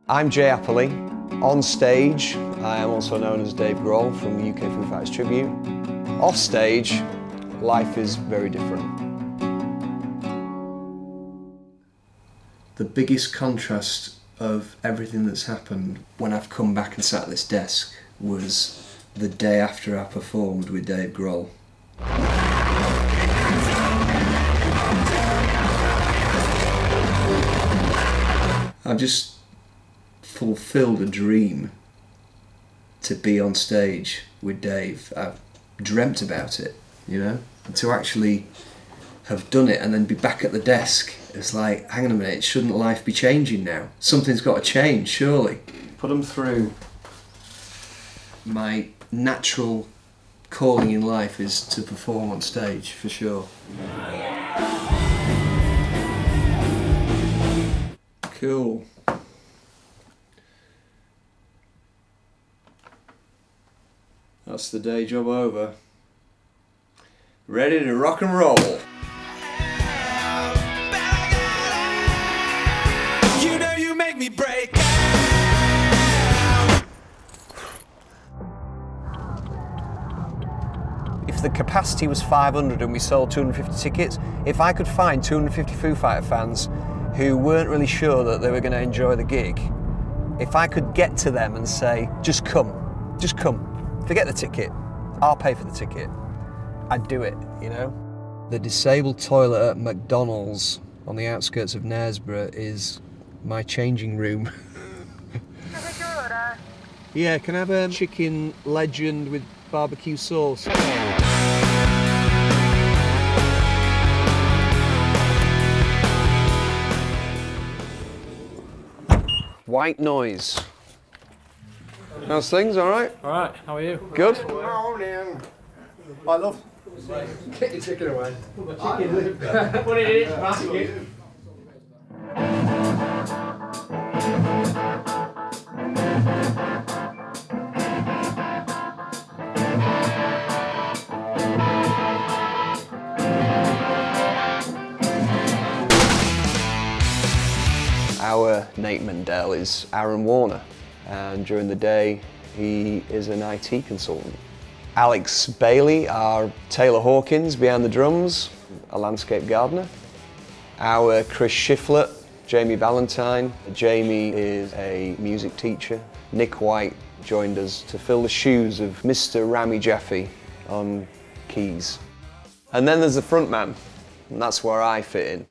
I'm Jay Apperley. On stage, I am also known as Dave Grohl from UK Foo Fighters Tribute. Off stage, life is very different. The biggest contrast of everything that's happened when I've come back and sat at this desk was the day after I performed with Dave Grohl. I've just fulfilled a dream to be on stage with Dave. I've dreamt about it, you know? And to actually have done it and then be back at the desk, it's like, hang on a minute, shouldn't life be changing now? Something's got to change, surely. Put them through. My natural calling in life is to perform on stage, for sure. Cool. That's the day job over. Ready to rock and roll. You know you make me break. If the capacity was 500 and we sold 250 tickets, if I could find 250 Foo Fighter fans who weren't really sure that they were going to enjoy the gig, if I could get to them and say, just come, forget the ticket, I'll pay for the ticket, I'd do it, you know? The disabled toilet at McDonald's on the outskirts of Knaresborough is my changing room. Yeah, can I have a chicken legend with barbecue sauce? White noise. How's things? All right? All right, how are you? Good? Morning. I love. Get your chicken away. Put it in its basket. Our Nate Mendel is Aaron Warner, and during the day he is an IT consultant. Alex Bailey, our Taylor Hawkins behind the drums, a landscape gardener. Our Chris Shiflett, Jamie Valentine. Jamie is a music teacher. Nick White joined us to fill the shoes of Mr. Rami Jaffe on keys. And then there's the front man, and that's where I fit in.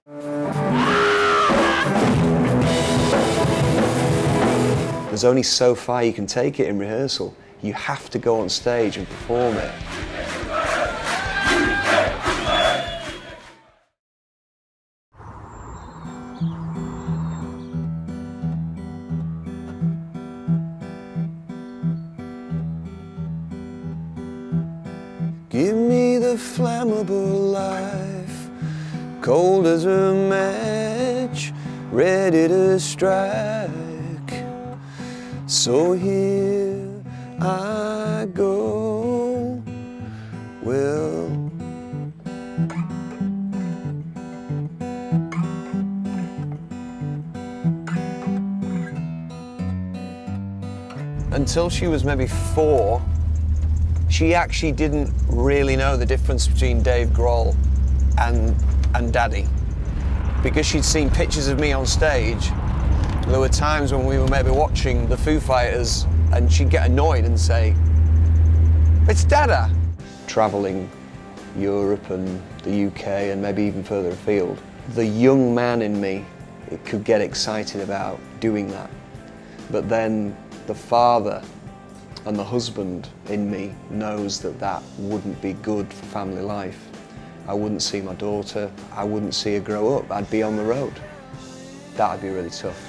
There's only so far you can take it in rehearsal. You have to go on stage and perform it. Give me the flammable life, cold as a match, ready to strike. So here I go, well, until she was maybe 4, she actually didn't really know the difference between Dave Grohl and Daddy. Because she'd seen pictures of me on stage, there were times when we were maybe watching the Foo Fighters and she'd get annoyed and say, "It's Dada!" Travelling Europe and the UK and maybe even further afield, the young man in me, it could get excited about doing that. But then the father and the husband in me knows that that wouldn't be good for family life. I wouldn't see my daughter, I wouldn't see her grow up, I'd be on the road. That'd be really tough.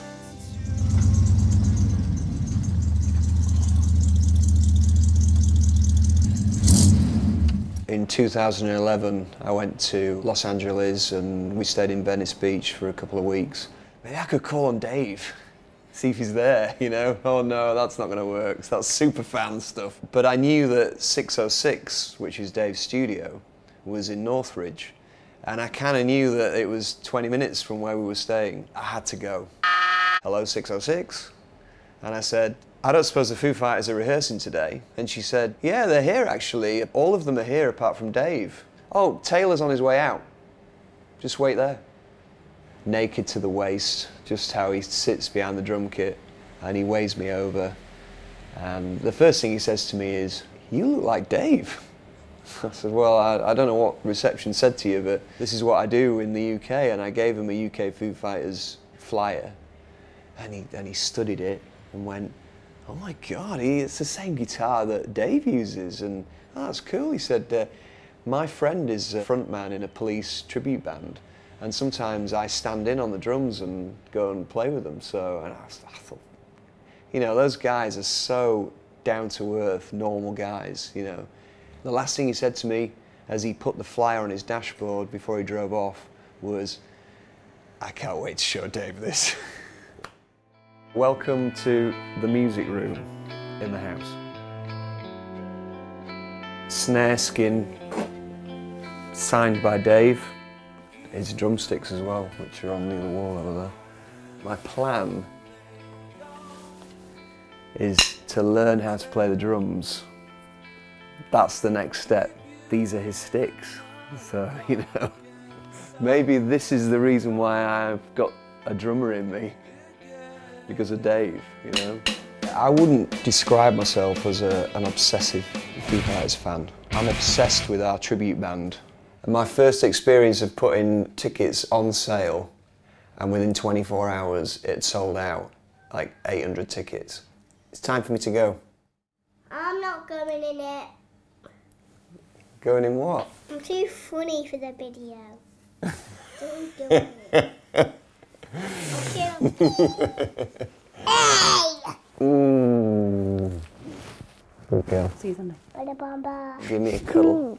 In 2011, I went to Los Angeles and we stayed in Venice Beach for a couple of weeks. Maybe I could call on Dave, see if he's there, you know? Oh no, that's not gonna work, that's super fan stuff. But I knew that 606, which is Dave's studio, was in Northridge. And I kinda knew that it was 20 minutes from where we were staying. I had to go. Hello, 606? And I said, I don't suppose the Foo Fighters are rehearsing today? And she said, yeah, they're here actually. All of them are here apart from Dave. Oh, Taylor's on his way out. Just wait there. Naked to the waist, just how he sits behind the drum kit and he waves me over. And the first thing he says to me is, you look like Dave. I said, well, I don't know what reception said to you, but this is what I do in the UK. And I gave him a UK Foo Fighters flyer. And he studied it and went, oh my God, it's the same guitar that Dave uses. And oh, that's cool. He said, my friend is a frontman in a Police tribute band. And sometimes I stand in on the drums and go and play with them. So and I thought, you know, those guys are so down-to-earth, normal guys, you know. The last thing he said to me as he put the flyer on his dashboard before he drove off was, I can't wait to show Dave this. Welcome to the music room in the house. Snare skin signed by Dave. His drumsticks as well, which are on the other wall over there. My plan is to learn how to play the drums. That's the next step. These are his sticks. So, you know, maybe this is the reason why I've got a drummer in me. Because of Dave, you know. I wouldn't describe myself as an obsessive Foo Fighters fan. I'm obsessed with our tribute band. And my first experience of putting tickets on sale, and within 24 hours it sold out, like 800 tickets. It's time for me to go. I'm not going in it. Going in what? I'm too funny for the video. Don't do it. Good girl. See you Sunday. Give me a cuddle.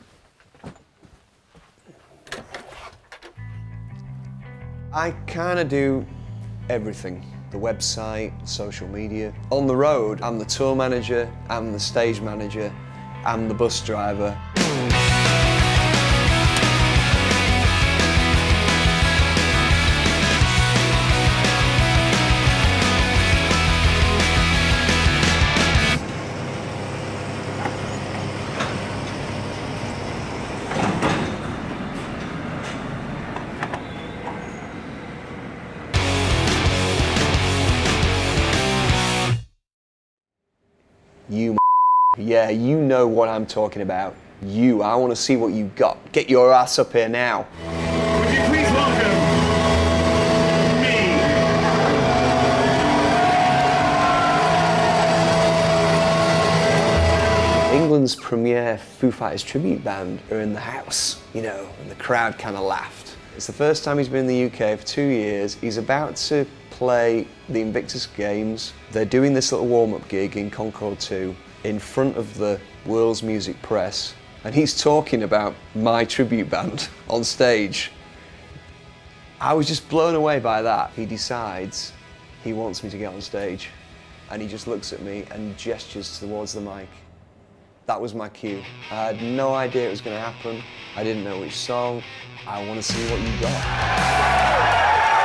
I kind of do everything. The website, social media. On the road, I'm the tour manager, I'm the stage manager, I'm the bus driver. You, yeah, you know what I'm talking about. You, I want to see what you got. Get your ass up here now. Would you please welcome me? England's premier Foo Fighters tribute band are in the house, you know, and the crowd kind of laughed. It's the first time he's been in the UK for 2 years. He's about to play the Invictus Games. They're doing this little warm-up gig in Concord 2 in front of the world's music press, and he's talking about my tribute band on stage. I was just blown away by that. He decides he wants me to get on stage, and he just looks at me and gestures towards the mic. That was my cue. I had no idea it was going to happen. I didn't know which song. I want to see what you got.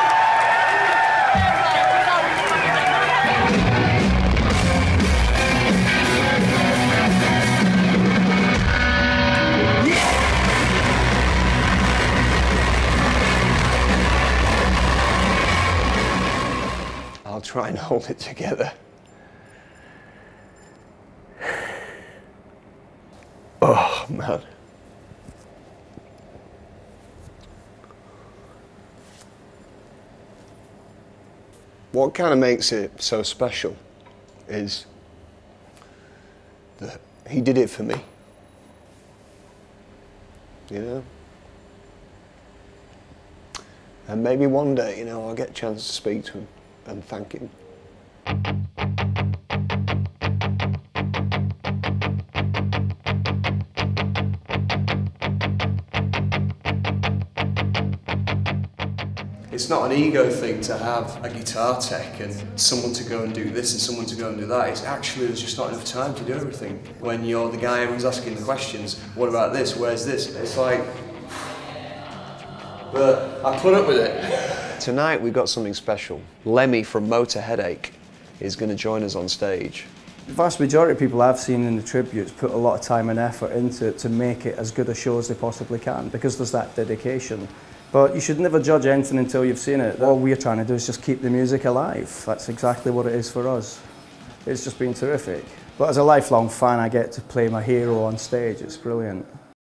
I'll try and hold it together. Oh, man. What kind of makes it so special is that he did it for me. You know? And maybe one day, you know, I'll get a chance to speak to him and thank him. It's not an ego thing to have a guitar tech and someone to go and do this and someone to go and do that. It's actually, there's just not enough time to do everything. When you're the guy who's asking the questions, what about this, where's this? It's like, but I put up with it. Tonight we've got something special. Lemmy from Motor Headache is going to join us on stage. The vast majority of people I've seen in the tributes put a lot of time and effort into it to make it as good a show as they possibly can, because there's that dedication. But you should never judge anything until you've seen it. All we're trying to do is just keep the music alive. That's exactly what it is for us. It's just been terrific. But as a lifelong fan, I get to play my hero on stage. It's brilliant.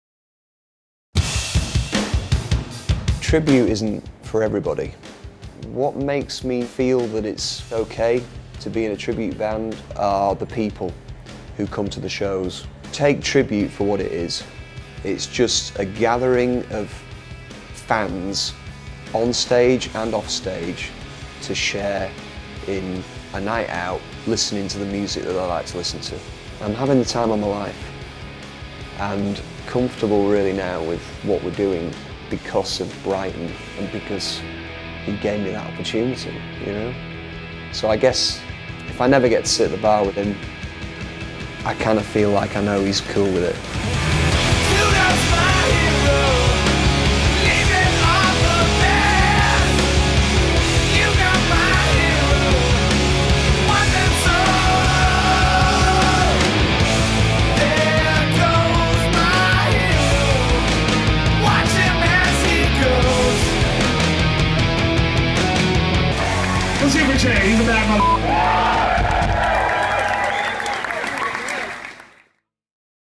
Tribute isn't for everybody. What makes me feel that it's okay to be in a tribute band are the people who come to the shows. Take tribute for what it is. It's just a gathering of fans on stage and off stage to share in a night out, listening to the music that I like to listen to. I'm having the time of my life and comfortable really now with what we're doing because of Brighton and because he gave me that opportunity, you know? So I guess if I never get to sit at the bar with him, I kind of feel like I know he's cool with it. Let's give it a Jay. He's a bad mother.